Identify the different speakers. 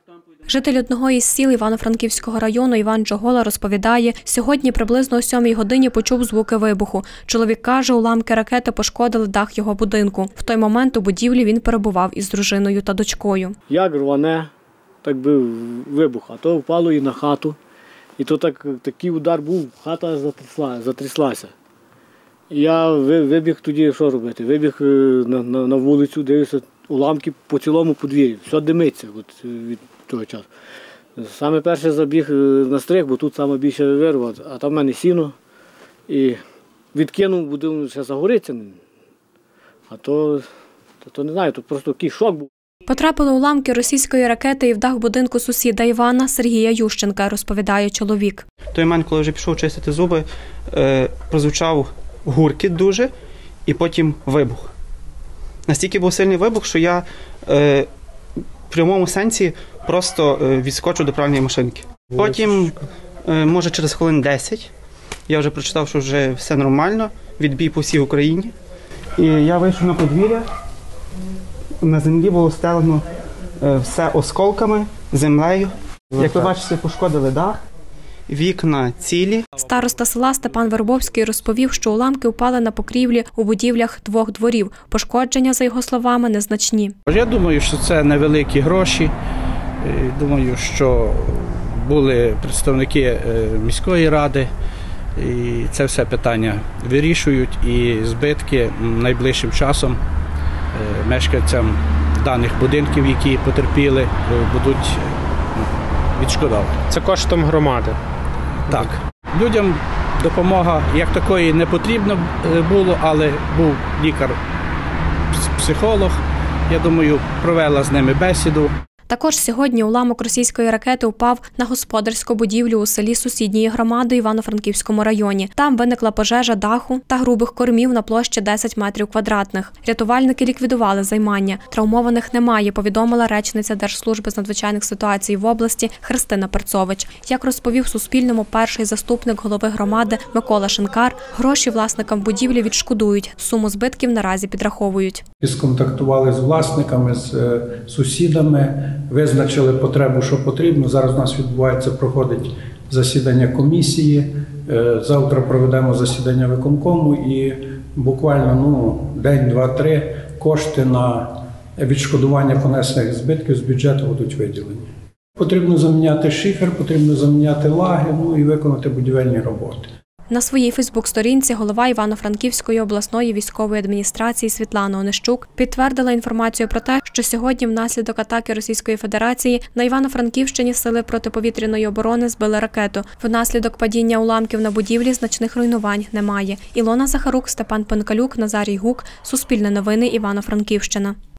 Speaker 1: Житель одного із сіл Івано-Франківського району Іван Джогола розповідає, сьогодні приблизно о 7-й годині почув звуки вибуху. Чоловік каже, уламки ракети пошкодили дах його будинку. В той момент у будівлі він перебував із дружиною та дочкою.
Speaker 2: Як рване, так би вибух, а то впало і на хату. І то такий удар був, хата затряслася. Я вибіг тоді, що робити? Вибіг на вулицю, дивився, уламки по цілому подвір'ю. Все димиться від того часу. Саме перше забіг на стриг, бо тут саме більше вирва, а там в мене сіно. І відкинув, будинок ще загориться. А то не знаю, то просто такий шок був.
Speaker 1: Потрапили уламки російської ракети і в дах будинку сусіда Івана Сергія Ющенка, розповідає чоловік.
Speaker 3: В той момент, коли вже пішов чистити зуби, прозвучав гуркіт дуже і потім вибух. Настільки був сильний вибух, що я в прямому сенсі просто відскочив до пральної машинки. Потім, може через хвилин 10, я вже прочитав, що вже все нормально, відбій по всій Україні. І я вийшов на подвір'я. На землі було стелено все осколками, землею. Як ви бачите, пошкодили дах, вікна цілі.
Speaker 1: Староста села Степан Вербовський розповів, що уламки впали на покрівлі у будівлях 2 дворів. Пошкодження, за його словами, незначні.
Speaker 4: Я думаю, що це невеликі гроші. Думаю, що були представники міської ради, і це все питання вирішують, і збитки найближчим часом мешканцям даних будинків, які потерпіли, будуть відшкодовані. Це коштом громади? Так. Людям допомога як такої не потрібно було, але був лікар-психолог, я думаю, провела з ними бесіду.
Speaker 1: Також сьогодні уламок російської ракети упав на господарську будівлю у селі сусідньої громади Івано-Франківському районі. Там виникла пожежа даху та грубих кормів на площі 10 метрів квадратних. Рятувальники ліквідували займання. Травмованих немає, повідомила речниця Держслужби з надзвичайних ситуацій в області Христина Перцович. Як розповів Суспільному перший заступник голови громади Микола Шинкар, гроші власникам будівлі відшкодують. Суму збитків наразі підраховують.
Speaker 5: Сконтактували з власниками, з сусідами, визначили потребу, що потрібно. Зараз у нас проходить засідання комісії, завтра проведемо засідання виконкому і буквально день, 2-3 кошти на відшкодування понесених збитків з бюджету будуть виділені. Потрібно заміняти шифер, потрібно заміняти лаги, і виконати будівельні роботи.
Speaker 1: На своїй фейсбук-сторінці голова Івано-Франківської обласної військової адміністрації Світлана Онищук підтвердила інформацію про те, що сьогодні внаслідок атаки Російської Федерації на Івано-Франківщині сили протиповітряної оборони збили ракету. Внаслідок падіння уламків на будівлі значних руйнувань немає. Ілона Захарук, Степан Пенкалюк, Назарій Гук. Суспільне новини, Івано-Франківщина.